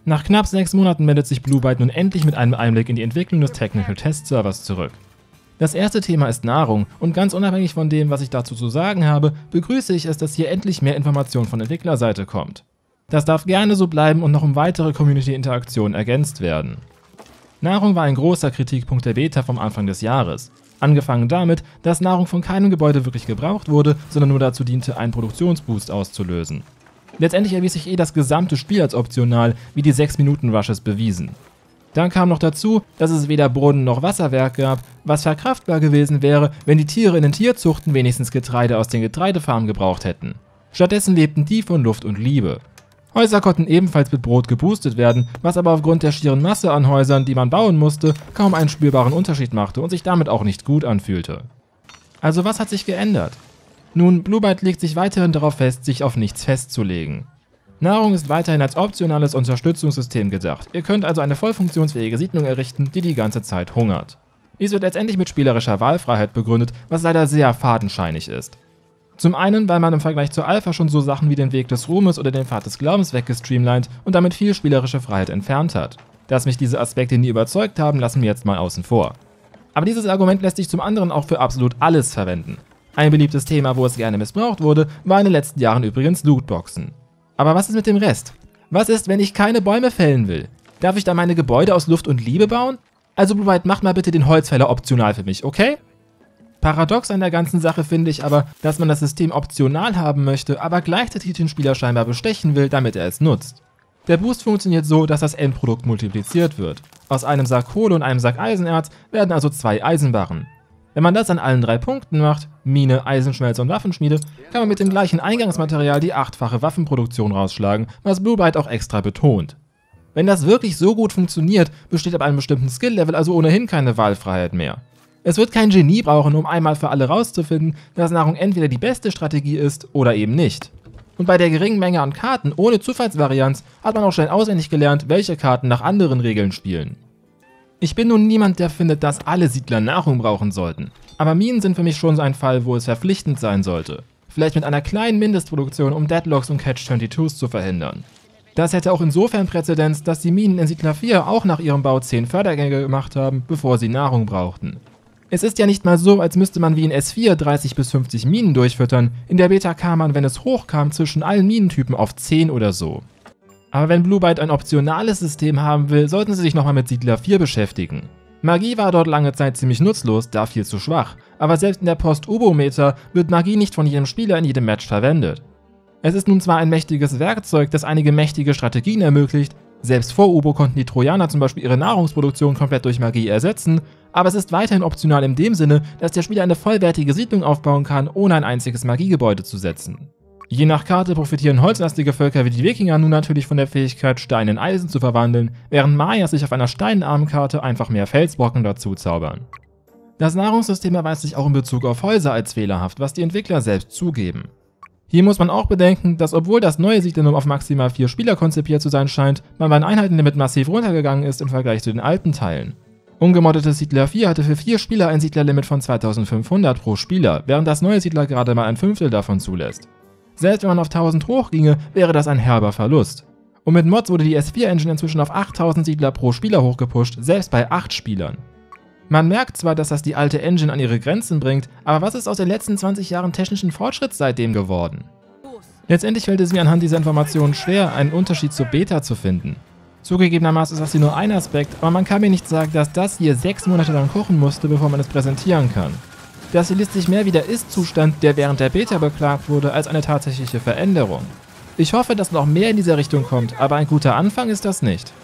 Nach knapp 6 Monaten meldet sich Blue Byte nun endlich mit einem Einblick in die Entwicklung des Technical Test Servers zurück. Das erste Thema ist Nahrung und ganz unabhängig von dem, was ich dazu zu sagen habe, begrüße ich es, dass hier endlich mehr Information von Entwicklerseite kommt. Das darf gerne so bleiben und noch um weitere Community-Interaktionen ergänzt werden. Nahrung war ein großer Kritikpunkt der Beta vom Anfang des Jahres. Angefangen damit, dass Nahrung von keinem Gebäude wirklich gebraucht wurde, sondern nur dazu diente, einen Produktionsboost auszulösen. Letztendlich erwies sich das gesamte Spiel als optional, wie die 6-Minuten-Rushes bewiesen. Dann kam noch dazu, dass es weder Brunnen noch Wasserwerk gab, was verkraftbar gewesen wäre, wenn die Tiere in den Tierzuchten wenigstens Getreide aus den Getreidefarmen gebraucht hätten. Stattdessen lebten die von Luft und Liebe. Häuser konnten ebenfalls mit Brot geboostet werden, was aber aufgrund der schieren Masse an Häusern, die man bauen musste, kaum einen spürbaren Unterschied machte und sich damit auch nicht gut anfühlte. Also was hat sich geändert? Nun, Blue Byte legt sich weiterhin darauf fest, sich auf nichts festzulegen. Nahrung ist weiterhin als optionales Unterstützungssystem gedacht. Ihr könnt also eine voll funktionsfähige Siedlung errichten, die die ganze Zeit hungert. Dies wird letztendlich mit spielerischer Wahlfreiheit begründet, was leider sehr fadenscheinig ist. Zum einen, weil man im Vergleich zur Alpha schon so Sachen wie den Weg des Ruhmes oder den Pfad des Glaubens weggestreamlined und damit viel spielerische Freiheit entfernt hat. Dass mich diese Aspekte nie überzeugt haben, lassen wir jetzt mal außen vor. Aber dieses Argument lässt sich zum anderen auch für absolut alles verwenden. Ein beliebtes Thema, wo es gerne missbraucht wurde, war in den letzten Jahren übrigens Lootboxen. Aber was ist mit dem Rest? Was ist, wenn ich keine Bäume fällen will? Darf ich dann meine Gebäude aus Luft und Liebe bauen? Also Blue Byte, macht mal bitte den Holzfäller optional für mich, okay? Paradox an der ganzen Sache finde ich aber, dass man das System optional haben möchte, aber gleichzeitig den Spieler scheinbar bestechen will, damit er es nutzt. Der Boost funktioniert so, dass das Endprodukt multipliziert wird. Aus einem Sack Kohle und einem Sack Eisenerz werden also 2 Eisenbarren. Wenn man das an allen 3 Punkten macht, Mine, Eisenschmelze und Waffenschmiede, kann man mit dem gleichen Eingangsmaterial die 8-fache Waffenproduktion rausschlagen, was Blue Byte auch extra betont. Wenn das wirklich so gut funktioniert, besteht ab einem bestimmten Skill-Level also ohnehin keine Wahlfreiheit mehr. Es wird kein Genie brauchen, um einmal für alle rauszufinden, dass Nahrung entweder die beste Strategie ist oder eben nicht. Und bei der geringen Menge an Karten ohne Zufallsvarianz hat man auch schnell auswendig gelernt, welche Karten nach anderen Regeln spielen. Ich bin nun niemand, der findet, dass alle Siedler Nahrung brauchen sollten. Aber Minen sind für mich schon so ein Fall, wo es verpflichtend sein sollte. Vielleicht mit einer kleinen Mindestproduktion, um Deadlocks und Catch-22s zu verhindern. Das hätte auch insofern Präzedenz, dass die Minen in Siedler 4 auch nach ihrem Bau 10 Fördergänge gemacht haben, bevor sie Nahrung brauchten. Es ist ja nicht mal so, als müsste man wie in S4 30 bis 50 Minen durchfüttern. In der Beta kam man, wenn es hochkam, zwischen allen Minentypen auf 10 oder so. Aber wenn Blue Byte ein optionales System haben will, sollten sie sich nochmal mit Siedler 4 beschäftigen. Magie war dort lange Zeit ziemlich nutzlos, da viel zu schwach, aber selbst in der Post-Ubo-Meta wird Magie nicht von jedem Spieler in jedem Match verwendet. Es ist nun zwar ein mächtiges Werkzeug, das einige mächtige Strategien ermöglicht, selbst vor Ubo konnten die Trojaner zum Beispiel ihre Nahrungsproduktion komplett durch Magie ersetzen, aber es ist weiterhin optional in dem Sinne, dass der Spieler eine vollwertige Siedlung aufbauen kann, ohne ein einziges Magiegebäude zu setzen. Je nach Karte profitieren holzlastige Völker wie die Wikinger nun natürlich von der Fähigkeit, Stein in Eisen zu verwandeln, während Mayas sich auf einer steinarmen Karte einfach mehr Felsbrocken dazu zaubern. Das Nahrungssystem erweist sich auch in Bezug auf Häuser als fehlerhaft, was die Entwickler selbst zugeben. Hier muss man auch bedenken, dass obwohl das neue Siedler nur auf maximal 4 Spieler konzipiert zu sein scheint, man bei den Einheitenlimit massiv runtergegangen ist im Vergleich zu den alten Teilen. Ungemoddetes Siedler 4 hatte für 4 Spieler ein Siedlerlimit von 2500 pro Spieler, während das neue Siedler gerade mal ein Fünftel davon zulässt. Selbst wenn man auf 1000 hochginge, wäre das ein herber Verlust. Und mit Mods wurde die S4-Engine inzwischen auf 8000 Siedler pro Spieler hochgepusht, selbst bei 8 Spielern. Man merkt zwar, dass das die alte Engine an ihre Grenzen bringt, aber was ist aus den letzten 20 Jahren technischen Fortschritts seitdem geworden? Letztendlich fällt es mir anhand dieser Informationen schwer, einen Unterschied zur Beta zu finden. Zugegebenermaßen ist das hier nur ein Aspekt, aber man kann mir nicht sagen, dass das hier 6 Monate lang kochen musste, bevor man es präsentieren kann. Das hier liest sich mehr wie der Ist-Zustand, der während der Beta beklagt wurde, als eine tatsächliche Veränderung. Ich hoffe, dass noch mehr in dieser Richtung kommt, aber ein guter Anfang ist das nicht.